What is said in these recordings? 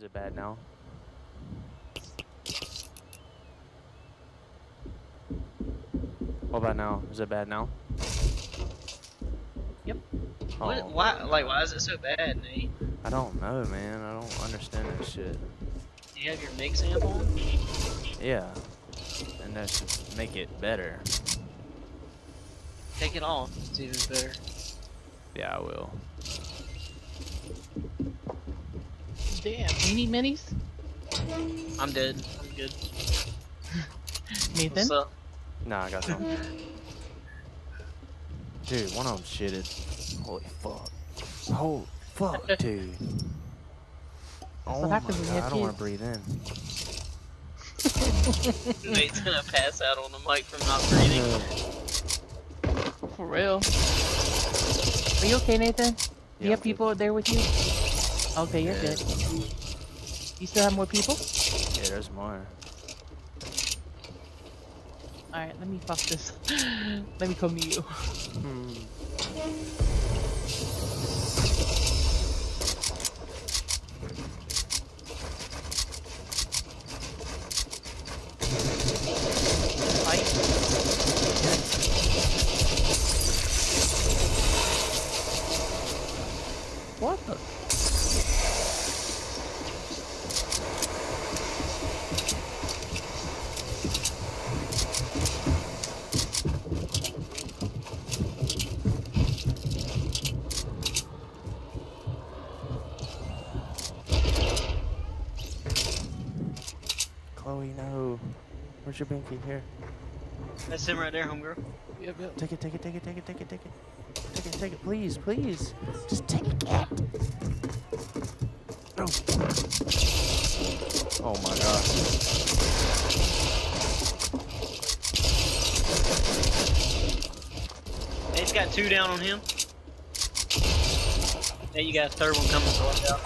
Is it bad now? What about now? Is it bad now? Yep. Oh. What? Why? Like, why is it so bad, Nate? I don't know, man. I don't understand that shit. Do you have your mix amp on? Yeah. And that should make it better. Take it off. It's even better. Yeah, I will. Damn, you need minis? I'm dead. I'm good. Nathan? What's up? Nah, I got some. Dude, one of them shitted. Holy fuck. Holy fuck, dude. Oh what my happens when you god, have I don't want kids. to breathe in. Nate's gonna pass out on the mic from not breathing. For real. Are you okay, Nathan? Do Yeah, you have I'm people there with you? Okay, you're Yeah. good. You still have more people? Yeah, there's more. Alright, let me fuck this. Let me come to you. Fight. What the? Chloe, no. Where's your binky? Here. That's him right there, homegirl. Yep, yep. Take it, take it, take it, take it, take it, take it. Take it, take it, please, please. Just take it. No. Oh my god. Nate's got 2 down on him. Nate, you got a 3rd one coming, so watch out.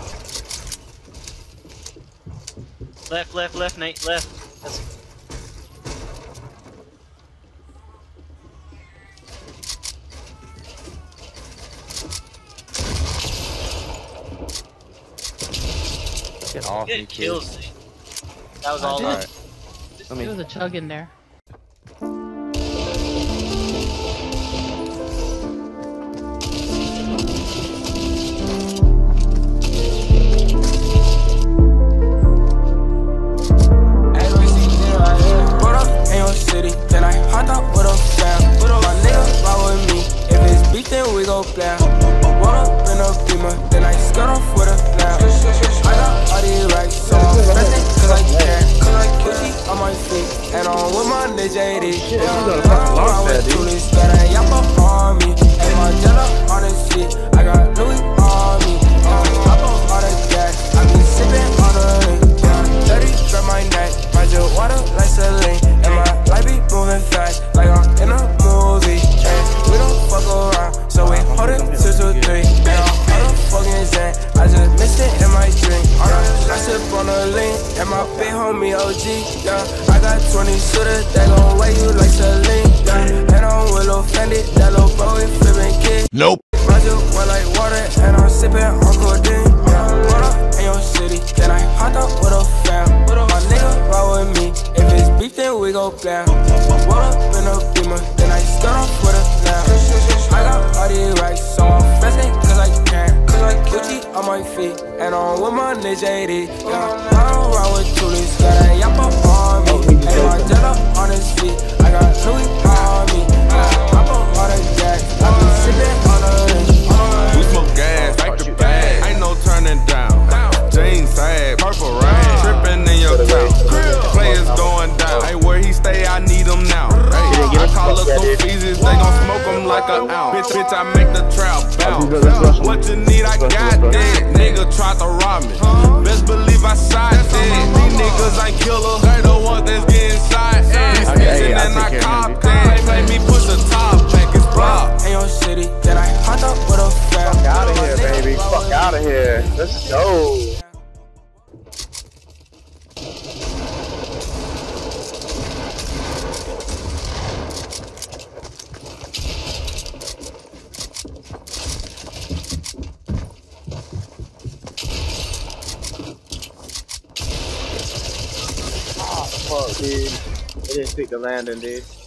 Left, left, left, Nate, left. That's Get off me, It kills kids. me. That was all did. right. Let There me. was a chug in there. City, then I hopped up with a fam. My nigga ride with me. If it's beef, then we go blam. Roll up in a beamer, then I skirt off with a lamb. I got all these racks, so I'm flexing cause I can. Gucci on my feet, and I'm with my nigga JD. Yeah, I'm ride with Julius, got a yap up on me. And my jello on the seat, I got Louis on me. I bought all the gas, I be sipping on the lean. Yeah, 30 grab my neck, Roger water like Celine. And my life be moving fast, like I'm in a movie. And we don't fuck around, so we hold it 2 to 3. And I'm all the fucking zen, I just missed it in my drink. I sip on the lean, and my big homie OG. Yeah, I got 20 shooters that gon' weigh you like Celine. Yeah, and I'm Willow Fendi, that little bro is flipping kid. Nope. Roger wet like water, and I'm sipping on codeine. Yeah, roll up in your city, then I hopped up with a fam. My nigga ride with me, if it's beef, then we go blam. Roll up in a beamer, then I skirt off with a lamb. I got all these racks, so I'm flexing cause I can. Gucci on my feet, and I'm with my nigga JD. Yeah, I don't ride with Julius, got a yap up on me. And my jello on his feet, I got Louis on me. I bought all the gas, I be sipping on the lean. We smoke gas, back to back. Ain't no turning down. Jeans sag, purple rain, tripping in your town. Players going down. Hey, where he stay, I need him now. Hey, I call up some feeses, they gon' smoke him like an ounce. Bitch, I make the trap bounce. What you need, I got that. Nigga tried to rob me. Best believe I shot that. These niggas ain't killer, they the ones that's getting shot. He snitching and I cop that. Play me push the top back, it's blocked. In your city, then I hopped up with a fam. Fuck out of here, baby. Fuck out of here. Let's go. fuck, dude. They didn't pick the landing, dude.